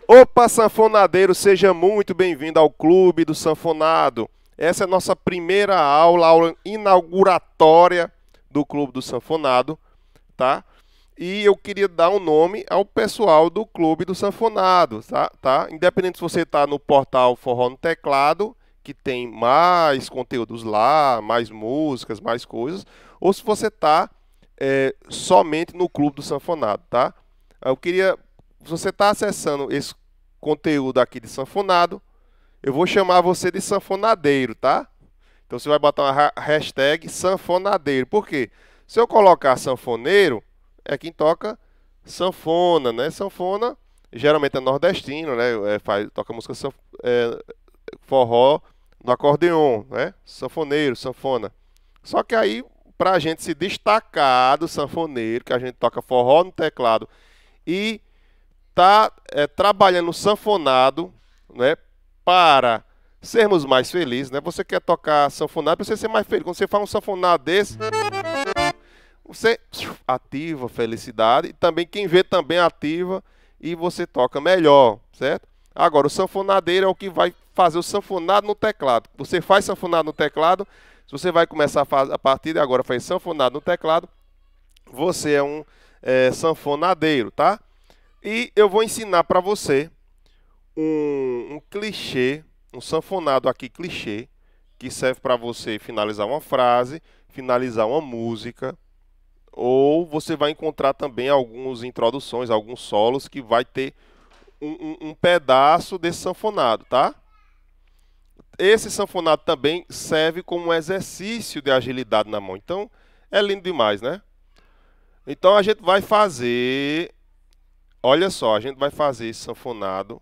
Opa, sanfonadeiro, seja muito bem-vindo ao Clube do Sanfonado. Essa é a nossa primeira aula inauguratória do Clube do Sanfonado, tá? E eu queria dar um nome ao pessoal do Clube do Sanfonado, tá? Independente se você está no portal Forró no Teclado, que tem mais conteúdos lá, mais músicas, mais coisas, ou se você está somente no Clube do Sanfonado, tá? Eu queria, se você está acessando esse conteúdo aqui de sanfonado, eu vou chamar você de sanfonadeiro, tá? Então você vai botar uma hashtag sanfonadeiro. Por quê? Se eu colocar sanfoneiro, é quem toca sanfona, né? Sanfona geralmente é nordestino, né? Toca música forró no acordeon, né? Sanfoneiro, sanfona. Só que aí, para a gente se destacar do sanfoneiro, que a gente toca forró no teclado e tá trabalhando sanfonado, né, para sermos mais felizes, né? Você quer tocar sanfonado para você ser mais feliz. Quando você faz um sanfonado desse, você ativa a felicidade e também quem vê também ativa e você toca melhor, certo? Agora, o sanfonadeiro é o que vai fazer o sanfonado no teclado. Você faz sanfonado no teclado, se você vai começar a partir de agora fazer sanfonado no teclado, você é um sanfonadeiro, tá? E eu vou ensinar para você um clichê, um sanfonado aqui clichê, que serve para você finalizar uma frase, finalizar uma música, ou você vai encontrar também algumas introduções, alguns solos que vai ter um pedaço desse sanfonado, tá? Esse sanfonado também serve como um exercício de agilidade na mão. Então, é lindo demais, né? Então, a gente vai fazer... Olha só, a gente vai fazer esse sanfonado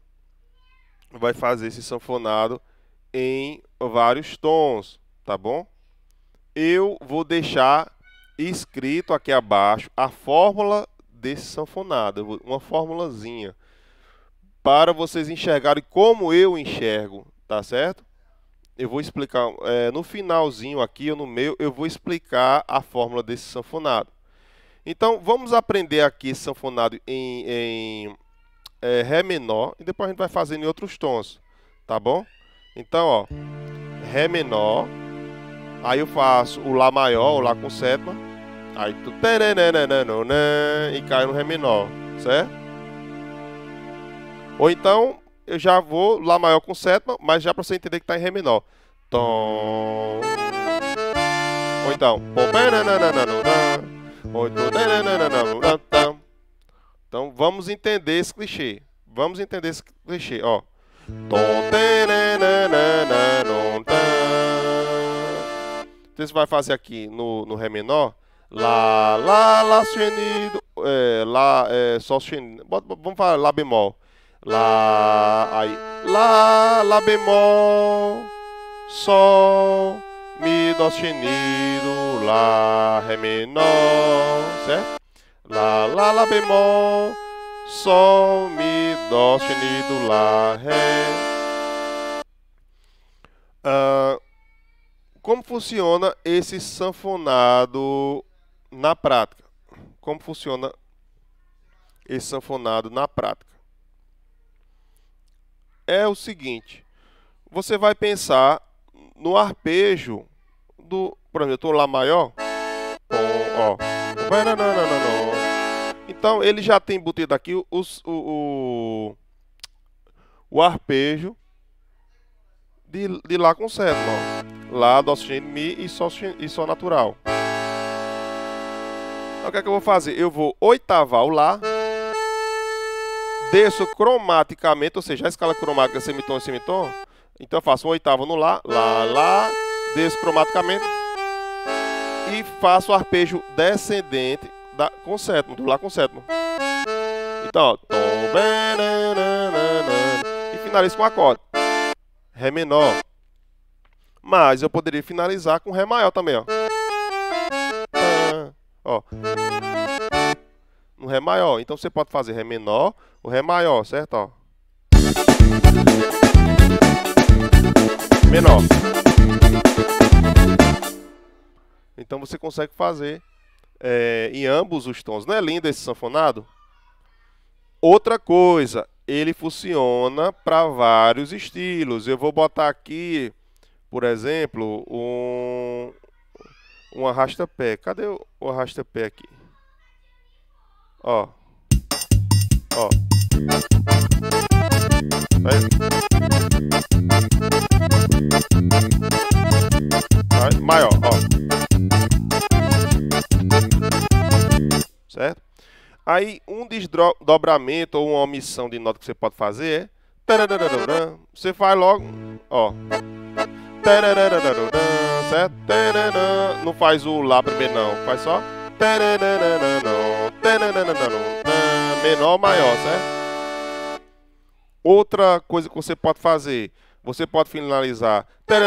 em vários tons, tá bom? Eu vou deixar escrito aqui abaixo a fórmula desse sanfonado, uma formulazinha, para vocês enxergarem como eu enxergo, tá certo? Eu vou explicar no finalzinho aqui, ou no meio, eu vou explicar a fórmula desse sanfonado. Então, vamos aprender aqui esse sanfonado em Ré menor e depois a gente vai fazendo em outros tons, tá bom? Então, ó, Ré menor, aí eu faço o Lá maior, o Lá com sétima, aí tu e cai no Ré menor, certo? Ou então, eu já vou Lá maior com sétima, mas já para você entender que está em Ré menor. Tom. Ou então, então vamos entender esse clichê. Vamos entender esse clichê, ó. Então você vai fazer aqui no Ré menor. Lá sustenido, Lá, Sol sustenido. Vamos falar Lá bemol. Aí, Lá bemol, Sol, Mi, Dó sustenido, Lá, Ré menor, certo? Lá bemol, Sol, Mi, Dó sustenido, Lá, Ré. Como funciona esse sanfonado na prática? Como funciona esse sanfonado na prática? É o seguinte, você vai pensar no arpejo do, por exemplo, eu estou Lá maior, ó, então ele já tem embutido aqui o arpejo de Lá com sétima, ó. Lá, Dó sustenido, Mi e Sol natural. Então o que é que eu vou fazer? Eu vou oitavar o Lá, desço cromaticamente, ou seja, a escala cromática semitom e semitom. Então eu faço uma oitava no Lá, Lá, desço cromaticamente e faço o arpejo descendente com sétimo, do Lá com sétimo. Então, ó, Tom, e finalizo com acorde Ré menor. Mas eu poderia finalizar com Ré maior também, ó. Ó. No Ré maior. Então você pode fazer Ré menor, o Ré maior, certo? Ó. Menor. Então você consegue fazer em ambos os tons. Não é lindo esse sanfonado? Outra coisa, ele funciona para vários estilos. Eu vou botar aqui, por exemplo, um arrasta-pé. Cadê o arrasta-pé aqui? Ó. Ó. Maior, ó. Certo? Aí, um desdobramento ou uma omissão de nota que você pode fazer é... Você faz logo, ó. Certo? Não faz o Lá primeiro, não. Faz só... Menor ou maior, certo? Outra coisa que você pode fazer, você pode finalizar,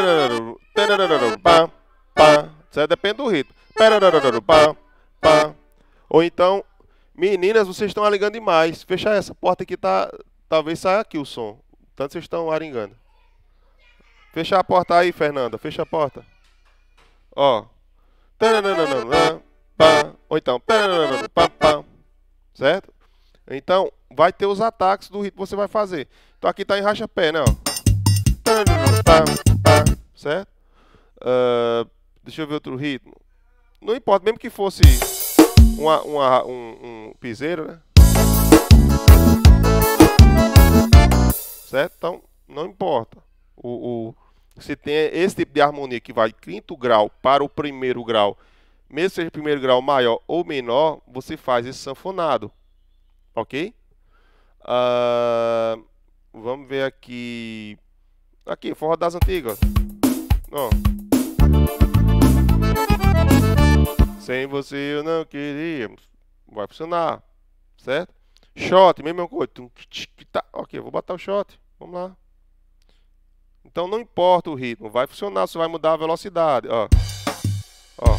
certo? Depende do ritmo. Ou então, meninas, vocês estão aringando demais. Fechar essa porta aqui, talvez saia aqui o som. Tanto vocês estão aringando. Fecha a porta aí, Fernanda. Fecha a porta. Ó. Ou então, certo? Então, vai ter os ataques do ritmo que você vai fazer. Então, aqui tá em racha-pé, né? Ó. Certo? Deixa eu ver outro ritmo. Não importa, mesmo que fosse um piseiro, né? Certo? Então, não importa. Se tem esse tipo de harmonia que vai quinto grau para o primeiro grau, mesmo que seja primeiro grau maior ou menor, você faz esse sanfonado. Ok? Vamos ver aqui. Aqui, forró das antigas. Ó. Sem você eu não queria. Vai funcionar. Certo? Shot, mesma coisa. Ok, vou botar o shot. Vamos lá. Então não importa o ritmo. Vai funcionar, você vai mudar a velocidade. Ó. Ó.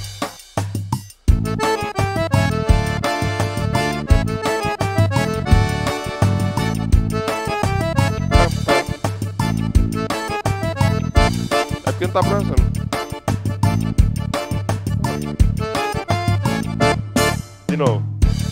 É porque não tá processando. De novo.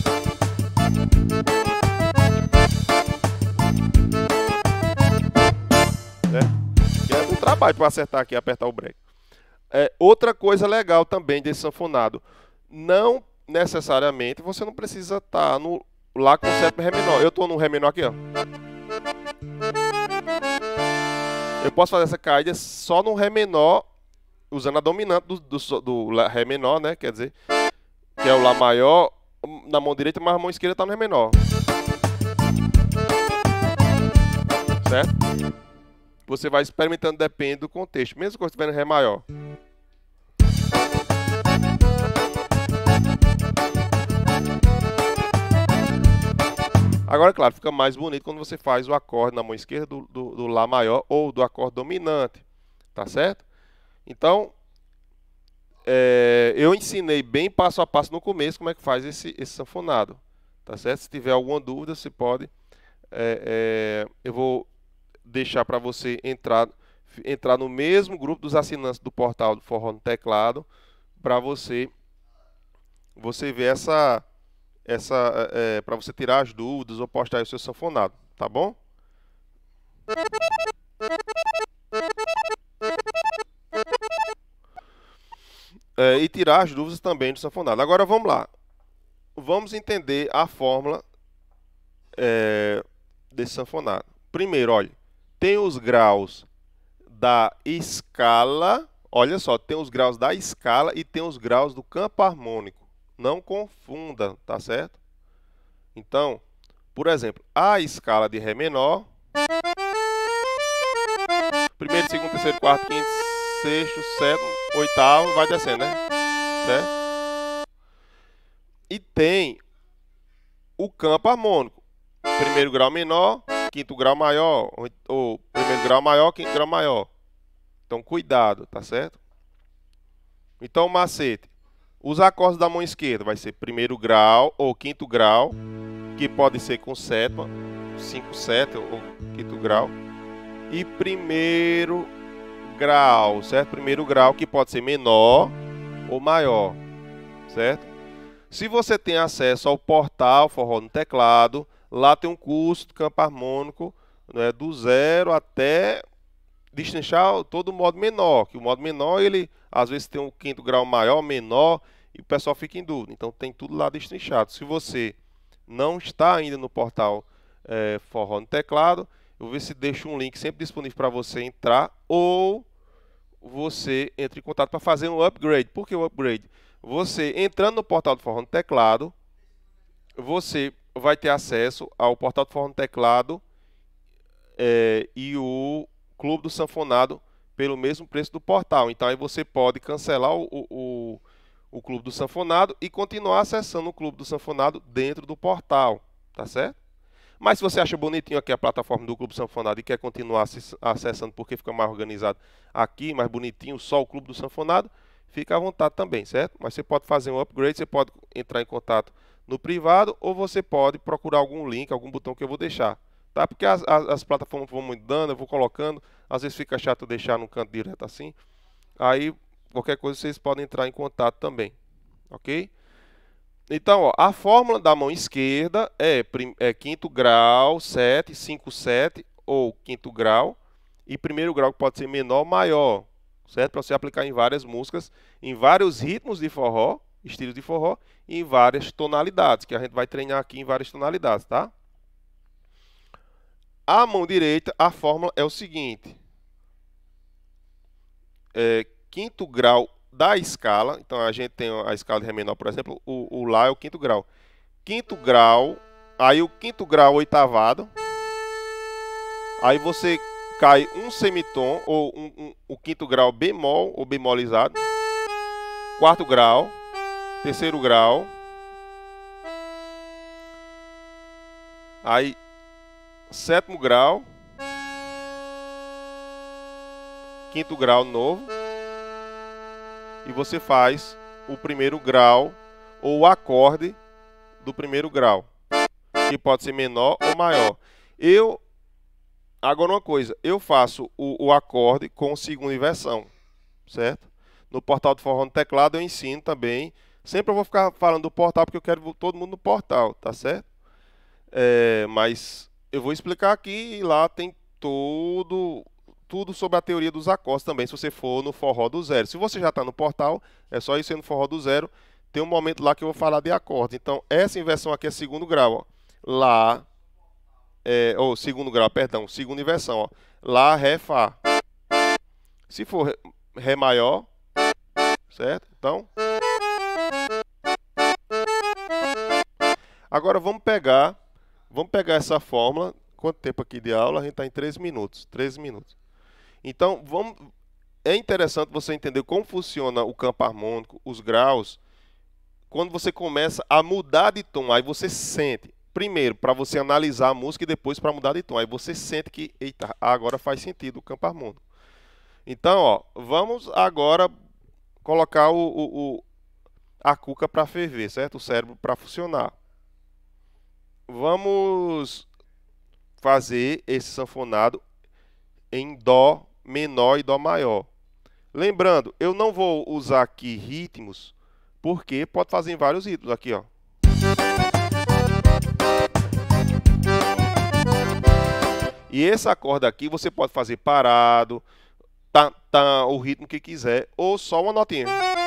É um trabalho para acertar aqui, apertar o break. Outra coisa legal também desse sanfonado. Não necessariamente você não precisa estar lá com o sétimo Ré menor. Eu estou no Ré menor aqui, ó. Eu posso fazer essa caída só no Ré menor, usando a dominante do Ré menor, né? Quer dizer, que é o Lá maior na mão direita, mas a mão esquerda está no Ré menor. Certo? Você vai experimentando, depende do contexto. Mesmo que você estiver no Ré maior. Agora, claro, fica mais bonito quando você faz o acorde na mão esquerda do Lá maior ou do acorde dominante. Tá certo? Então, eu ensinei bem passo a passo no começo como é que faz esse sanfonado. Tá certo? Se tiver alguma dúvida, você pode... eu vou deixar para você entrar no mesmo grupo dos assinantes do portal do Forró no Teclado, para você ver para você tirar as dúvidas ou postar aí o seu sanfonado, tá bom? E tirar as dúvidas também do sanfonado. Agora vamos lá. Vamos entender a fórmula desse sanfonado. Primeiro, olha, tem os graus da escala. Olha só, tem os graus da escala e tem os graus do campo harmônico. Não confunda, tá certo? Então, por exemplo, a escala de Ré menor. Primeiro, segundo, terceiro, quarto, quinto, sexto, sétimo, oitavo, vai descendo, né? Certo? E tem o campo harmônico. Primeiro grau menor, quinto grau maior, ou primeiro grau maior, quinto grau maior. Então, cuidado, tá certo? Então, o macete. Os acordes da mão esquerda vai ser primeiro grau ou quinto grau, que pode ser com sétima, 5, 7 ou quinto grau. E primeiro grau, certo? Primeiro grau que pode ser menor ou maior, certo? Se você tem acesso ao portal Forró no Teclado, Lá tem um curso de campo harmônico, né, do zero até destrinchar todo o modo menor, que o modo menor, ele às vezes tem um quinto grau maior, menor, e o pessoal fica em dúvida. Então tem tudo lá destrinchado. Se você não está ainda no portal Forró no Teclado, eu vou ver se deixo um link sempre disponível para você entrar, ou você entra em contato para fazer um upgrade. Por que o upgrade? Você entrando no portal do Forró no Teclado, você vai ter acesso ao portal do Forró no Teclado e o Clube do Sanfonado pelo mesmo preço do portal. Então aí você pode cancelar o Clube do Sanfonado e continuar acessando o Clube do Sanfonado dentro do portal, tá certo? Mas se você acha bonitinho aqui a plataforma do Clube Sanfonado e quer continuar acessando porque fica mais organizado aqui, mais bonitinho, só o Clube do Sanfonado, fica à vontade também, certo? Mas você pode fazer um upgrade, você pode entrar em contato no privado ou você pode procurar algum link, algum botão que eu vou deixar, tá? Porque as plataformas vão mudando, eu vou colocando, às vezes fica chato deixar no canto direto assim. Aí, qualquer coisa vocês podem entrar em contato também, ok? Então, ó, a fórmula da mão esquerda é quinto grau, 7, 5, 7 ou quinto grau. E primeiro grau que pode ser menor ou maior, certo? Para você aplicar em várias músicas, em vários ritmos de forró, estilos de forró, e em várias tonalidades, que a gente vai treinar aqui em várias tonalidades, tá? A mão direita, a fórmula é o seguinte. Quinto grau da escala, então a gente tem a escala de Ré menor, por exemplo, o Lá é o quinto grau. Quinto grau, aí o quinto grau oitavado, aí você cai um semitom, ou o quinto grau bemol, ou bemolizado, quarto grau, terceiro grau, aí sétimo grau, quinto grau novo, e você faz o primeiro grau ou o acorde do primeiro grau, que pode ser menor ou maior. Agora uma coisa, eu faço o acorde com segunda inversão, certo? No portal do Forró no Teclado eu ensino também. Sempre eu vou ficar falando do portal porque eu quero todo mundo no portal, tá certo? Mas eu vou explicar aqui e lá tem tudo sobre a teoria dos acordes também, se você for no Forró do Zero. Se você já está no portal, é só ir no Forró do Zero. Tem um momento lá que eu vou falar de acordes. Então, essa inversão aqui é segundo grau, ó. Lá, ou segundo grau, perdão, segunda inversão, ó. Lá, Ré, Fá. Se for Ré maior, certo? Então, agora vamos pegar essa fórmula. Quanto tempo aqui de aula? A gente está em 13 minutos. 13 minutos. Então, é interessante você entender como funciona o campo harmônico, os graus, quando você começa a mudar de tom. Aí você sente, primeiro, para você analisar a música e depois para mudar de tom. Aí você sente que, eita, agora faz sentido o campo harmônico. Então, ó, vamos agora colocar a cuca para ferver, certo? O cérebro para funcionar. Vamos fazer esse sanfonado em Dó menor e Dó maior. Lembrando, eu não vou usar aqui ritmos, porque pode fazer em vários ritmos. Aqui, ó. E esse acorde aqui você pode fazer parado, tá o ritmo que quiser, ou só uma notinha.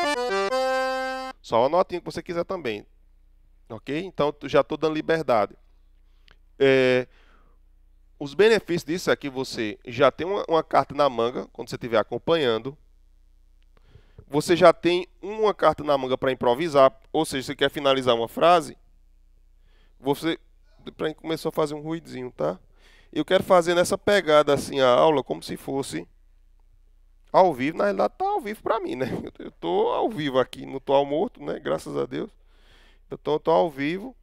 Só uma notinha que você quiser também. Ok? Então, já estou dando liberdade. Os benefícios disso é que você já tem uma carta na manga, quando você estiver acompanhando. Você já tem uma carta na manga para improvisar, ou seja, você quer finalizar uma frase, você começou a fazer um ruidinho, tá? Eu quero fazer nessa pegada assim a aula, como se fosse ao vivo. Na realidade tá ao vivo para mim, né? Eu tô ao vivo aqui, não tô ao morto, né? Graças a Deus. Então eu tô ao vivo.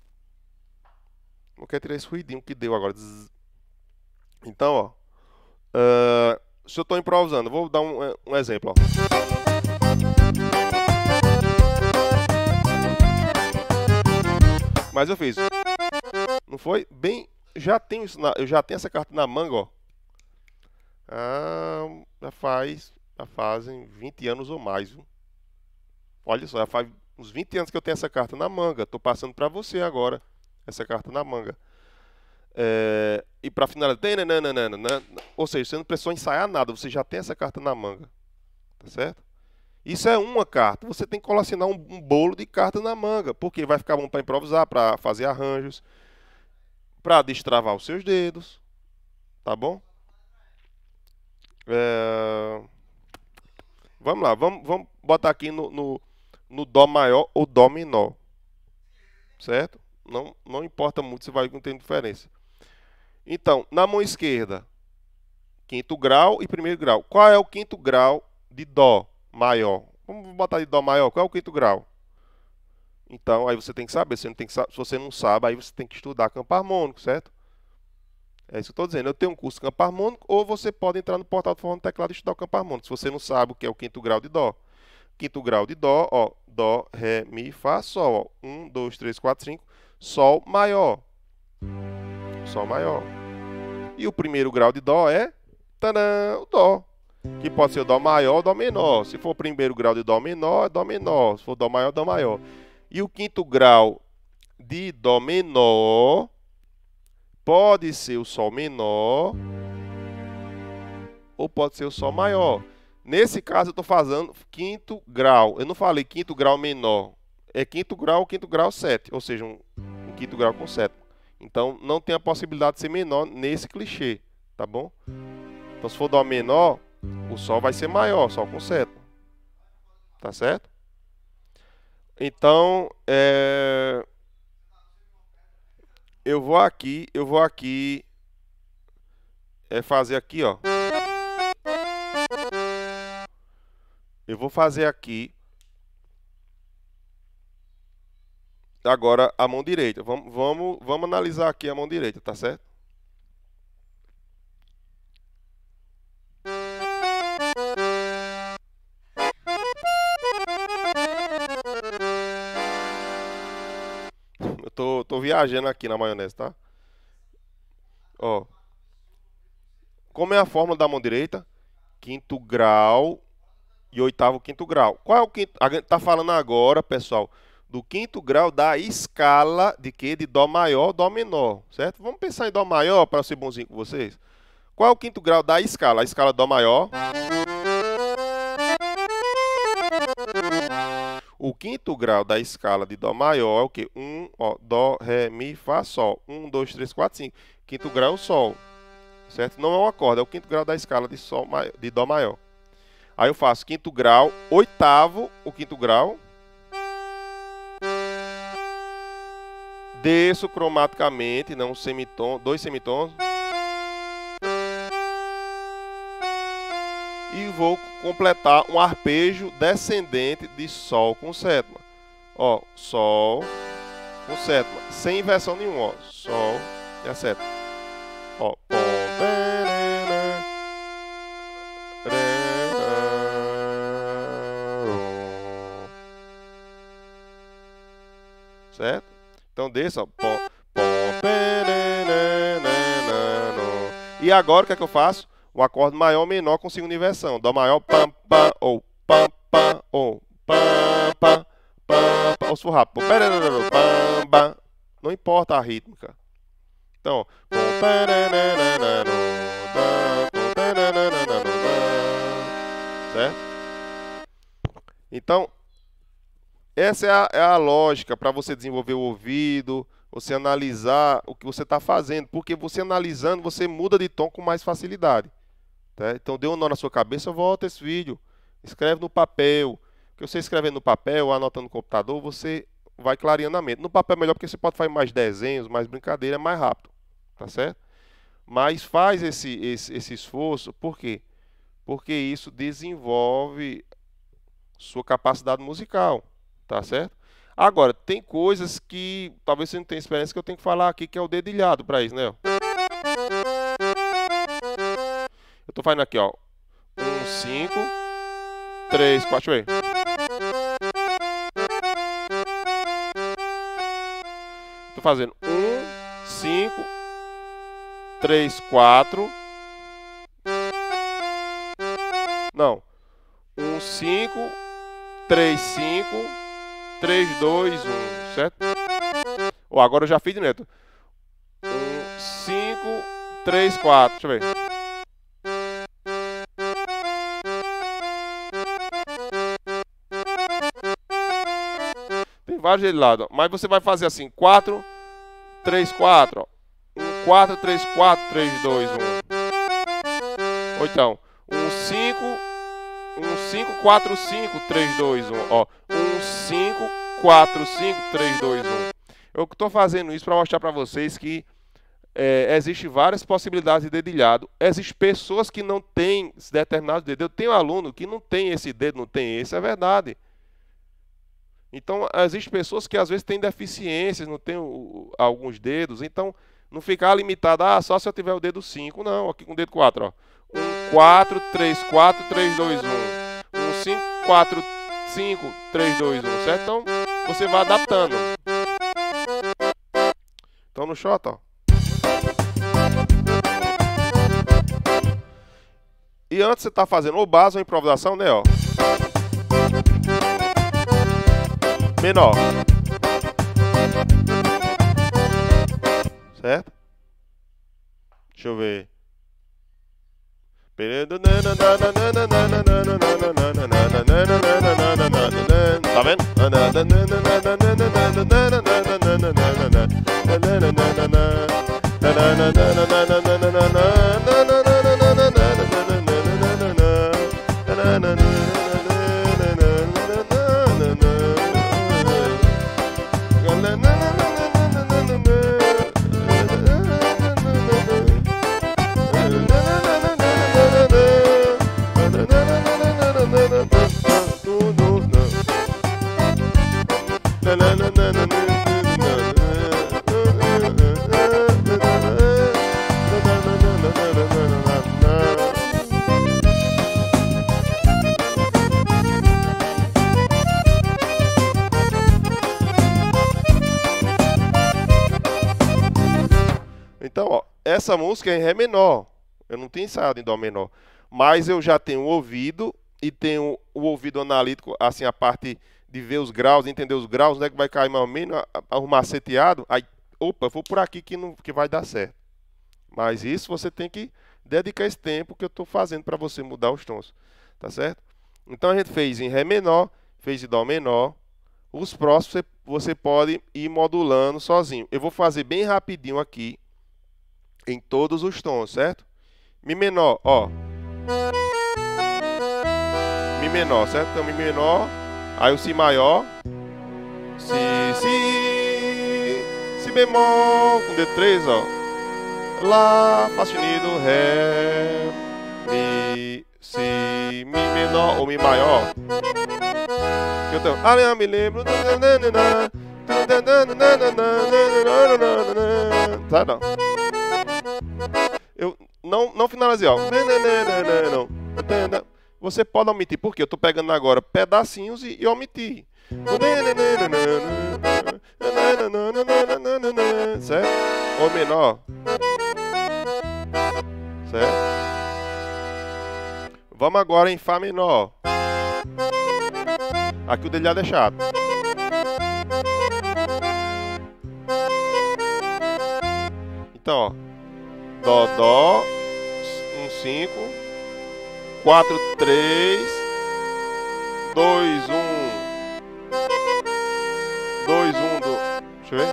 Não quero tirar esse ruidinho que deu agora. Então, ó. Se eu estou improvisando, vou dar um exemplo, ó. Mas eu fiz. Não foi? Bem, eu já tenho essa carta na manga, ó. Já fazem 20 anos ou mais, viu? Olha só, já faz uns 20 anos que eu tenho essa carta na manga. Estou passando para você agora essa carta na manga. E para finalizar, ou seja, você não precisou ensaiar nada, você já tem essa carta na manga, tá certo? Isso é uma carta, você tem que colecionar um bolo de cartas na manga, porque vai ficar bom para improvisar, para fazer arranjos, para destravar os seus dedos, tá bom? Vamos lá, vamos botar aqui no Dó maior ou Dó menor, certo? Não importa muito se vai não tem diferença. Então, na mão esquerda, quinto grau e primeiro grau. Qual é o quinto grau de Dó maior? Vamos botar de Dó maior. Qual é o quinto grau? Então, aí você tem que saber. Se você não sabe, aí você tem que estudar campo harmônico, certo? É isso que eu estou dizendo. Eu tenho um curso de campo harmônico, ou você pode entrar no portal do Forró no Teclado e estudar o campo harmônico. Se você não sabe o que é o quinto grau de Dó. Quinto grau de Dó, ó. Dó, Ré, Mi, Fá, Sol. Ó. 1, 2, 3, 4, 5. Sol maior. Sol maior. E o primeiro grau de Dó é o Dó. Que pode ser o Dó maior ou Dó menor. Se for o primeiro grau de Dó menor, é Dó menor. Se for Dó maior, Dó maior. E o quinto grau de Dó menor pode ser o Sol menor ou pode ser o Sol maior. Nesse caso, eu estou fazendo quinto grau. Eu não falei quinto grau menor. É quinto grau 7. Ou seja, um quinto grau com sétima. Então, não tem a possibilidade de ser menor nesse clichê, tá bom? Então, se for Dó menor, o Sol vai ser maior, Sol com sétima. Tá certo? Então, eu vou aqui fazer aqui, ó. Eu vou fazer aqui agora a mão direita. Vamos analisar aqui a mão direita, tá certo? Eu tô viajando aqui na maionese, tá? Ó. Como é a fórmula da mão direita? Quinto grau e oitavo quinto grau. Qual é o quinto? A gente tá falando agora, pessoal, do quinto grau da escala de quê? De Dó maior, Dó menor, certo? Vamos pensar em Dó maior para ser bonzinho com vocês. Qual é o quinto grau da escala? A escala Dó maior. O quinto grau da escala de Dó maior é o quê? Ó, Dó, Ré, Mi, Fá, Sol. 1, 2, 3, 4, 5. Quinto grau é o Sol, certo? Não é um acorde, é o quinto grau da escala de Dó maior. Aí eu faço quinto grau, oitavo, o quinto grau. Desço cromaticamente, não, dois semitons. E vou completar um arpejo descendente de Sol com sétima. Ó, Sol com sétima, sem inversão nenhuma, ó. Sol e a sétima. Ó, certo? Então desça, ó. E agora o que é que eu faço? O acorde maior ou menor com segunda inversão. Dó maior, pam, pam, ou pam, pam, ou pam, pam, pam, pam. Ou se for rápido, pam, pam. Não importa a rítmica. Então, certo? Então, essa é a lógica para você desenvolver o ouvido, você analisar o que você está fazendo, porque você analisando, você muda de tom com mais facilidade. Tá? Então, deu um nó na sua cabeça, volta esse vídeo, escreve no papel. Porque você escrevendo no papel, anotando no computador, você vai clareando a mente. No papel é melhor porque você pode fazer mais desenhos, mais brincadeira, é mais rápido, tá certo? Mas faz esse esforço, por quê? Porque isso desenvolve sua capacidade musical, tá certo? Agora, tem coisas que talvez você não tenha experiência que eu tenho que falar aqui, que é o dedilhado para isso, né? Eu tô fazendo aqui, ó. 1, 5, 3, 4, deixa eu ver. Tô fazendo 1, 5, 3, 4. Não. 1, 5, 3, 5, 3, 2, 1, certo? Ou agora eu já fiz de neto. 1, 5, 3, 4. Deixa eu ver. Tem vários de lado, mas você vai fazer assim, 4, 3, 4, ó. 1, 4, 3, 4, 3, 2, 1. Ou então, 1, 5, 4, 5, 3, 2, 1. Ó, 1, 5, 4, 5, 3, 2, 1. Eu estou fazendo isso para mostrar para vocês que existe várias possibilidades de dedilhado. Existem pessoas que não têm determinados dedos. Eu tenho um aluno que não tem esse dedo, não tem esse, é verdade. Então, existem pessoas que às vezes têm deficiências, não têm alguns dedos. Então, não ficar limitado, só se eu tiver o dedo 5. Não, aqui com o dedo 4, ó. 1, 4, 3, 4, 3, 2, 1. 1, 5, 4, 5, 3, 2, 1, certo? Então, você vai adaptando. Então, no shot, ó. E antes você tá fazendo ou base ou improvisação, né, ó. Menor. Certo? Deixa eu ver. Tá vendo? Então, ó, essa música é em Ré menor. Eu não tenho ensaiado em Dó menor. Mas eu já tenho o ouvido e tenho o ouvido analítico, assim, a parte de ver os graus, entender os graus, né, que vai cair mais ou menos, o maceteado. Aí, opa, vou por aqui que vai dar certo. Mas isso você tem que dedicar esse tempo que eu estou fazendo para você mudar os tons. Tá certo? Então, a gente fez em Ré menor, fez em Dó menor. Os próximos você pode ir modulando sozinho. Eu vou fazer bem rapidinho aqui, em todos os tons, certo? Mi menor, ó. Mi menor, certo? Então, Mi menor. Aí o Si maior. Si bemol. Com D3, ó. Lá, Fá sustenido, Ré. Mi, Si, Mi menor ou Mi maior. Então, eu me lembro. Tá, não. Eu não finalizei, ó. Não. Você pode omitir, porque eu estou pegando agora pedacinhos e omitir. Certo? Ou menor. Certo? Vamos agora em Fá menor. Aqui o dedilhado é chato. Então, ó. Dó, 1, 5, 4, 3, 2, 1, 2, 1, deixa eu ver,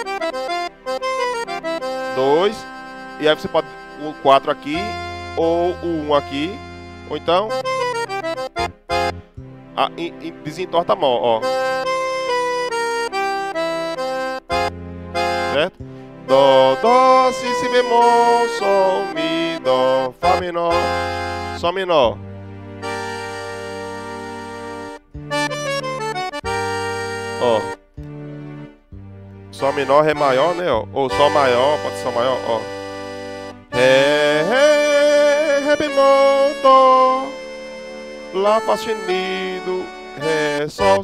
2, e aí você pode o 4 aqui, ou o 1 aqui, ou então, desentorta a mão, ó, certo? Dó, Si bemol, Sol, Mi, Dó, Fá menor, Sol menor. Ó. Sol menor, Ré maior, né, ó. Ou Sol maior, pode ser Sol maior, ó. Ré bemol, Dó, Lá, Fá sustenido, Ré, Sol.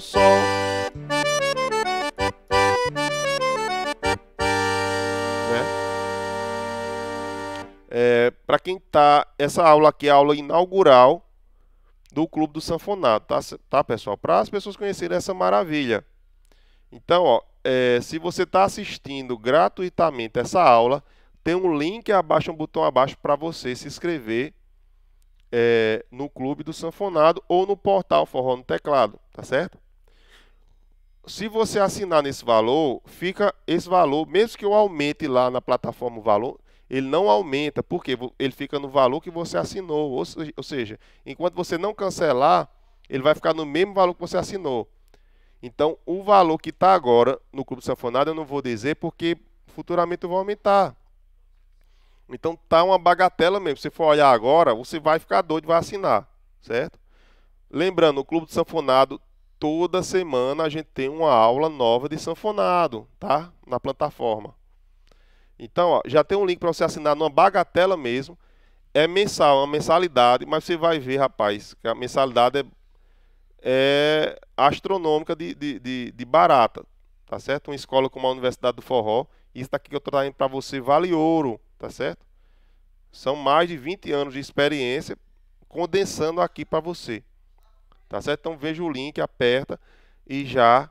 Para quem tá, essa aula aqui é a aula inaugural do Clube do Sanfonado, tá pessoal? Para as pessoas conhecerem essa maravilha. Então, ó, se você está assistindo gratuitamente essa aula, tem um link abaixo, um botão abaixo para você se inscrever no Clube do Sanfonado ou no portal Forró no Teclado, tá certo? Se você assinar nesse valor, fica esse valor, mesmo que eu aumente lá na plataforma o valor, ele não aumenta, porque ele fica no valor que você assinou, ou seja, enquanto você não cancelar, ele vai ficar no mesmo valor que você assinou. Então, o valor que está agora no Clube do Sanfonado eu não vou dizer, porque futuramente eu vou aumentar. Então tá uma bagatela mesmo. Se você for olhar agora, você vai ficar doido, vai assinar, certo? Lembrando, o Clube do Sanfonado, toda semana a gente tem uma aula nova de sanfonado, tá? Na plataforma. Então, ó, já tem um link para você assinar numa bagatela mesmo. É mensal, uma mensalidade, mas você vai ver, rapaz, que a mensalidade é astronômica de barata, tá certo? Uma escola como a Universidade do Forró, isso daqui que eu tô trazendo para você vale ouro, tá certo? São mais de 20 anos de experiência condensando aqui para você. Tá certo? Então veja o link, aperta e já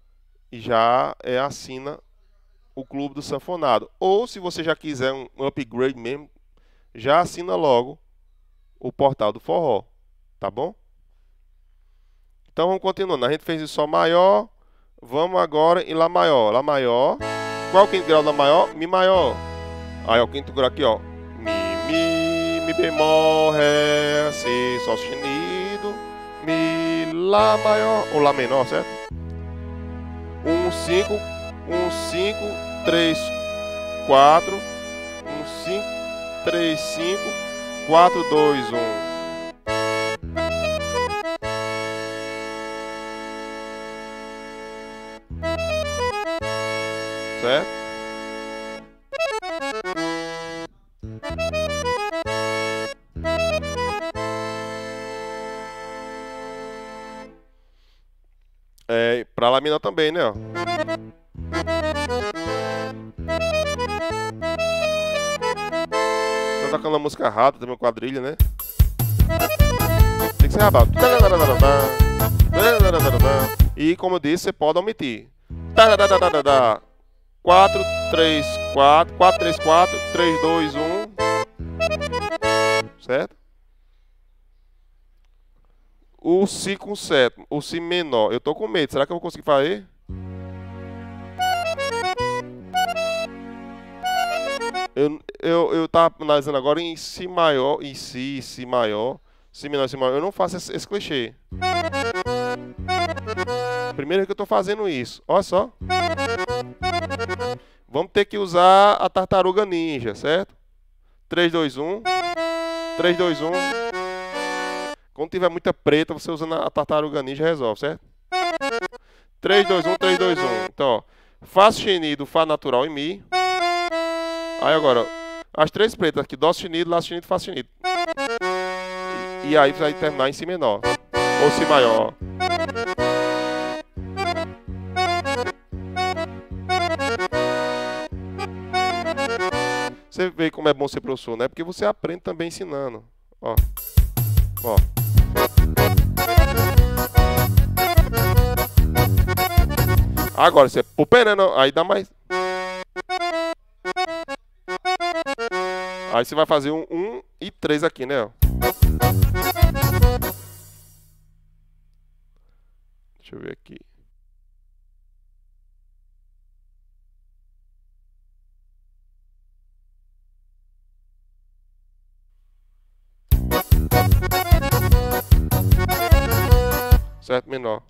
assina o Clube do Sanfonado. Ou se você já quiser um upgrade mesmo, já assina logo o portal do Forró, tá bom? Então vamos continuando. A gente fez em Sol maior, vamos agora em Lá maior. Lá maior. Qual é o quinto grau da maior? Mi maior. Aí ó, o quinto grau aqui, ó. Mi bemol, Ré, Si, Sol sustenido, Mi, Lá maior, ou Lá menor, certo? 1, 5, 3, 4, 1, 5, 3, 5, 4, 2, 1. Certo? Pra Lá menor também, né? Ó. Tá tocando uma música errada, também uma quadrilha, né? Tem que ser rabado. E como eu disse, você pode omitir. 4, 3, 4, 4, 3, 4, 3, 2, 1. Certo? O Si com sétimo, o Si menor. Eu tô com medo, será que eu vou conseguir fazer? Eu tava analisando agora em Si maior, em Si maior, Si menor, Si maior. Eu não faço esse clichê. Primeiro que eu tô fazendo isso, olha só. Vamos ter que usar a tartaruga ninja, certo? 3, 2, 1. 3, 2, 1. Quando tiver muita preta, você usando a tartaruga ninja resolve, certo? 3, 2, 1, 3, 2, 1. Então, ó. Fá sustenido, Fá natural e Mi. Aí agora, as três pretas aqui, Dó sustenido, Lá sustenido, Fá sustenido. E aí vai terminar em Si menor. Ou Si maior. Você vê como é bom ser professor, né? Porque você aprende também ensinando. Ó. Ó. Agora você puperando, aí dá mais. Aí você vai fazer um 1 e 3 aqui, né? Deixa eu ver aqui. Certo, menor.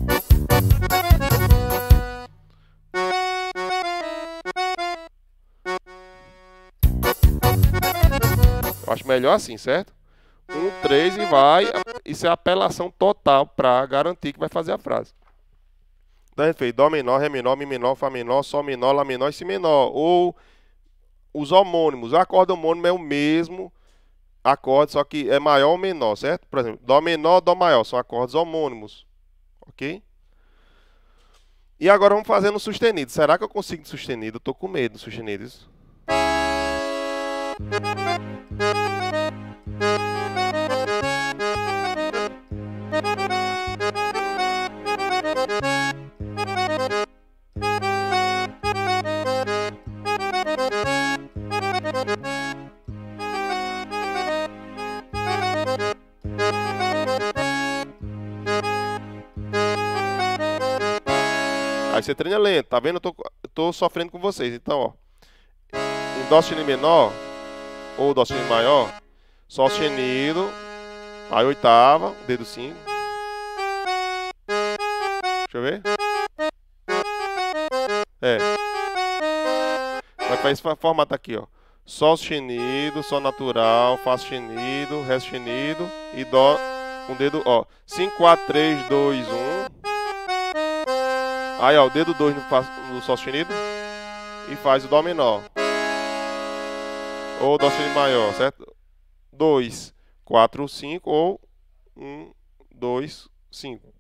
Eu acho melhor assim, certo? 1, 3 e vai. Isso é apelação total para garantir que vai fazer a frase. Então a gente fez Dó menor, Ré menor, Mi menor, Fá menor, Sol menor, Lá menor e Si menor. Ou os homônimos. O acorde homônimo é o mesmo acorde, só que é maior ou menor, certo? Por exemplo, Dó menor, Dó maior. São acordes homônimos. Ok? E agora vamos fazer no sustenido. Será que eu consigo no sustenido? Eu tô com medo do sustenido. Aí você treina lento, tá vendo? Eu tô sofrendo com vocês. Então, ó. Um dó sustenido menor, ou dó sustenido maior, sol sustenido, aí oitava, dedo 5. Deixa eu ver. Vai para esse formato aqui, ó. Sol sustenido, sol natural, fá sustenido, ré sustenido e dó com o dedo, ó. 5, 4, 3, 2, 1. Aí, ó, o dedo 2 no sol sustenido e faz o dó menor. Ou dó sustenido maior, certo? 2, 4, 5 ou 1, 2, 5.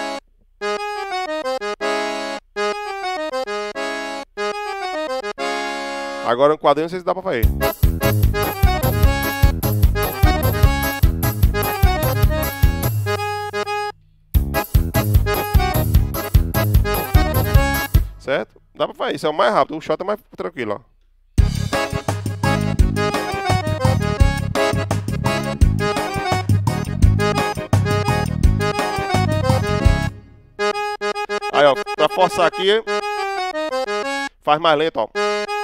Agora no quadrinho não sei se dá pra fazer. Certo? Dá pra fazer, isso é o mais rápido, o shot é mais tranquilo, ó. Aí, ó, pra forçar aqui, faz mais lento, ó.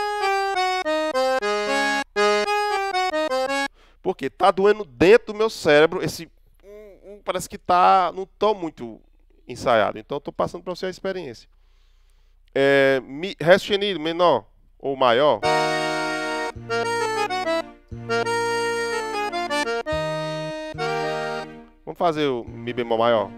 Porque tá doendo dentro do meu cérebro, esse parece que tá, não tô muito ensaiado, então eu tô passando pra você a experiência. Ré sustenido menor ou maior. Vamos fazer o Mi bemol maior.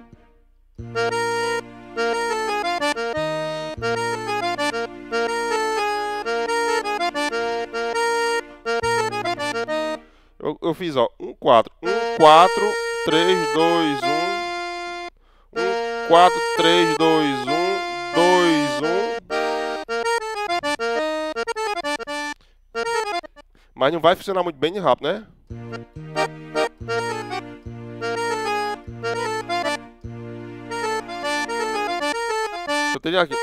Eu fiz, ó, 1, 4. 1, 4, 3, 2, 1. 1, 4, 3, 2, 1. 2, 1. Mas não vai funcionar muito bem de rápido, né? Eu tenho aqui.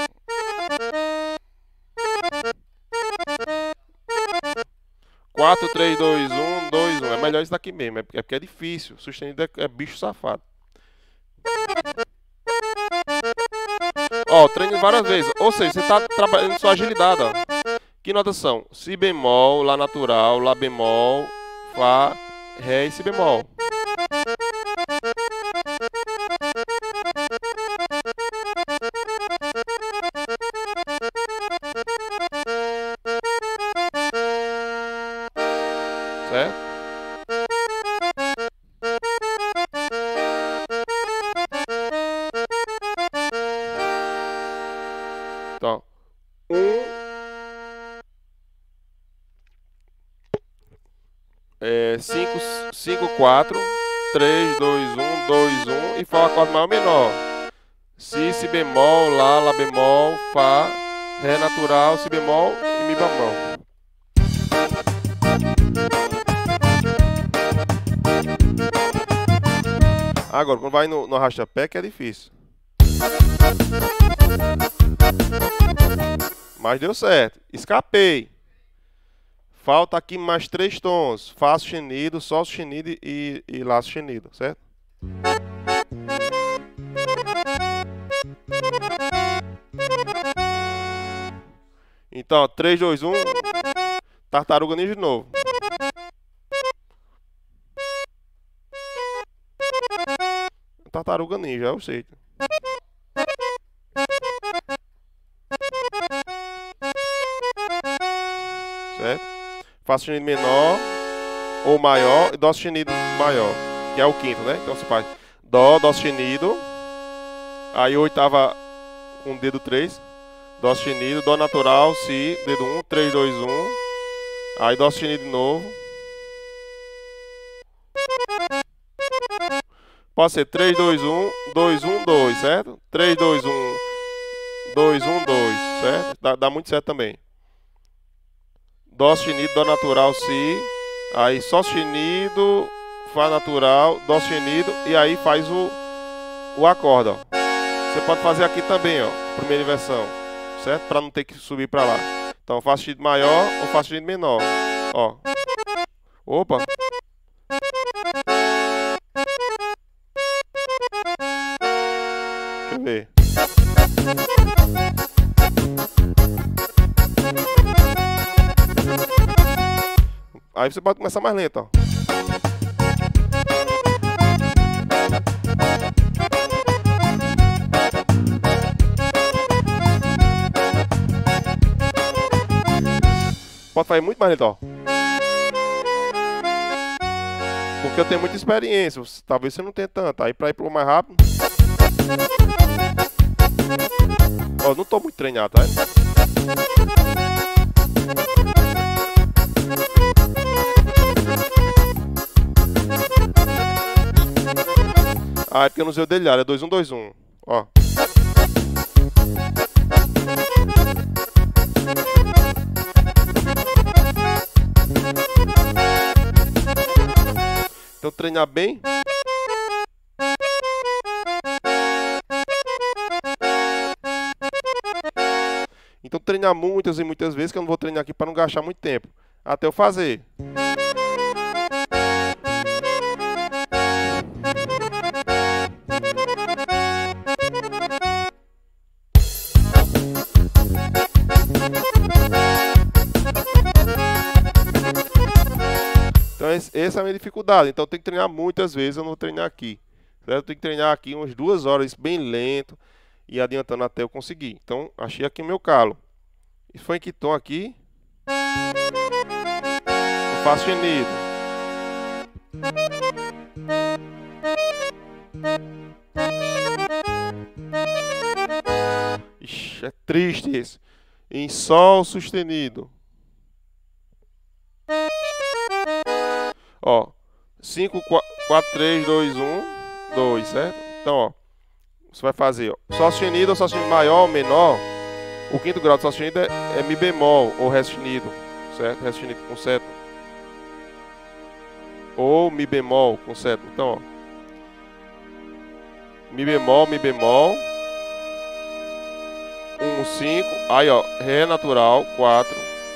Quatro, 3, 2, 1, 2, 1. É melhor isso daqui mesmo, é porque é difícil. Sustenido é bicho safado. Ó, treine várias vezes. Ou seja, você tá trabalhando sua agilidade, ó. Que notas são? Si bemol, Lá natural, Lá bemol, Fá, Ré e Si bemol. Certo? Então, 5, 4, 3, 2, 1, 2, 1 e Fá o acorde maior menor. Si bemol, Lá bemol, Fá, Ré natural, Si bemol e Mi bemol. Agora, quando vai no arrasta-pé que é difícil. Mas deu certo. Escapei. Falta aqui mais 3 tons. Fá sustenido, Sol sustenido e Lá sustenido, certo? Então, 3, 2, 1. Tartaruga Ninja de novo. Tartaruga Ninja, é o jeito. Certo? Fá sustenido menor ou maior e Dó sustenido maior, que é o quinto, né? Então você faz Dó, Dó sustenido, aí oitava com dedo 3, Dó sustenido, Dó natural, Si, dedo 1, 3, 2, 1, aí Dó sustenido de novo. Pode ser 3, 2, 1, 2, 1, 2, certo? 3, 2, 1, 2, 1, 2, certo? Dá muito certo também. Dó sustenido, Dó natural, Si. Aí Sol sustenido, Fá natural, Dó sustenido. E aí faz o acorde, ó. Você pode fazer aqui também, ó. Primeira inversão, certo? Para não ter que subir para lá. Então Fá sustenido maior ou Fá sustenido menor. Ó. Opa. Deixa eu ver. Aí você pode começar mais lento, ó. Pode fazer muito mais lento, ó. Porque eu tenho muita experiência, talvez você não tenha tanta. Aí pra ir pro mais rápido... Ó, não tô muito treinado, tá? Ah, é porque eu não usei o dedilhado, é 2, 1, 2, 1. Ó. Então treinar bem. Então treinar muitas e muitas vezes, que eu não vou treinar aqui para não gastar muito tempo. Até eu fazer. Então essa é a minha dificuldade. Então tem que treinar muitas vezes, eu não vou treinar aqui. Certo? Eu tenho que treinar aqui umas 2 horas, bem lento. E adiantando até eu conseguir. Então achei aqui o meu calo. E foi em que tom aqui? O Fá sustenido. Ixi, é triste esse. Em Sol sustenido. Ó, 5, 4, 3, 2, 1, 2, certo? Então, ó, você vai fazer, ó, Sol sustenido ou Sol sustenido maior ou menor. O quinto grau de Sol sustenido é Mi bemol ou Ré sustenido, certo? Ré sustenido com sétima. Ou Mi bemol com sétima. Então, ó, Mi bemol, 1, 5. Aí, ó, Ré natural, 4.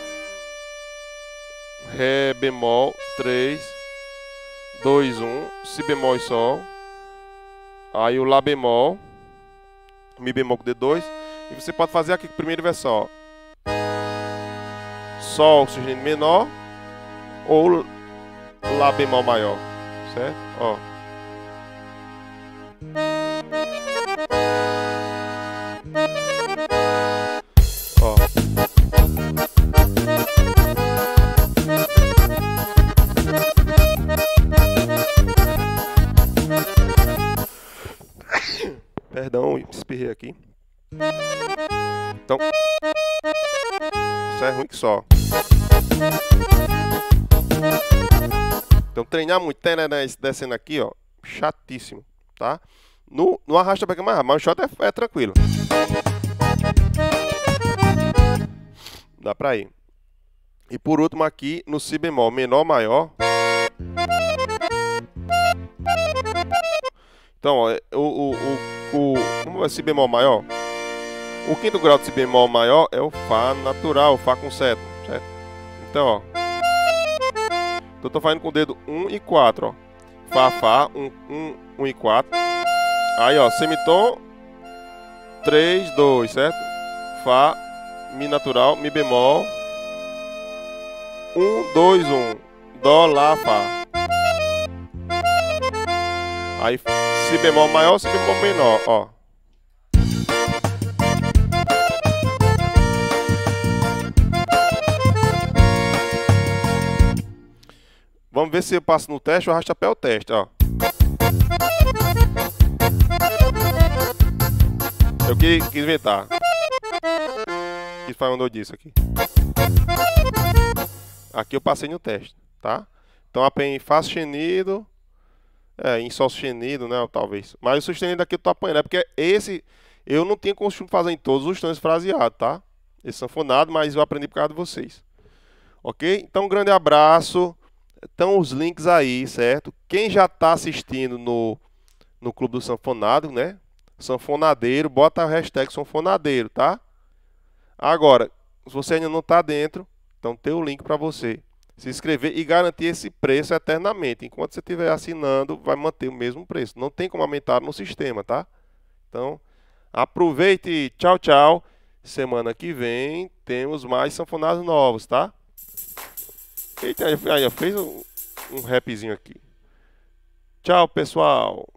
Ré bemol, 3. 2, 1. Si bemol e Sol. Aí o Lá bemol. Mi bemol com D2. E você pode fazer aqui, primeiro versão, ó. Sol sustenido menor. Ou Lá bemol maior. Certo? Ó. Ó. Perdão, espirrei aqui. Então, isso é ruim que só. Então, treinar muito, descendo aqui, ó, chatíssimo, tá? No arrasta pega mais rápido, mas o shot é tranquilo. Dá pra ir. E por último aqui, no Si bemol menor, maior. Então, ó, como é Si bemol maior? O quinto grau de Si bemol maior é o Fá natural, o Fá com sétima, certo? Então, ó. Então, eu tô fazendo com o dedo 1 e 4, ó. Fá, Fá, 1 e 4. Aí, ó, semitom 3, 2, certo? Fá, Mi natural, Mi bemol. 1, 2, 1. Dó, Lá, Fá. Aí, Si bemol maior, Si bemol menor, ó. Vamos ver se eu passo no teste ou arrasta pé o teste, ó. Eu quis inventar. Quis fazer um doido disso aqui. Aqui eu passei no teste, tá? Então apenas em Fá sustenido. Em Sol sustenido, né? Talvez. Mas o sustenido aqui eu tô apanhando. É porque esse eu não tinha costume fazer em todos os tons fraseados, tá? Esse sanfonado, mas eu aprendi por causa de vocês. Ok? Então um grande abraço. Estão os links aí, certo? Quem já está assistindo no Clube do Sanfonado, né? Sanfonadeiro, bota a hashtag sanfonadeiro, tá? Agora, se você ainda não está dentro, então tem o link para você se inscrever e garantir esse preço eternamente. Enquanto você estiver assinando, vai manter o mesmo preço. Não tem como aumentar no sistema, tá? Então, aproveite. Tchau, tchau. Semana que vem temos mais sanfonados novos, tá? Eita, aí fez um rapzinho aqui. Tchau, pessoal.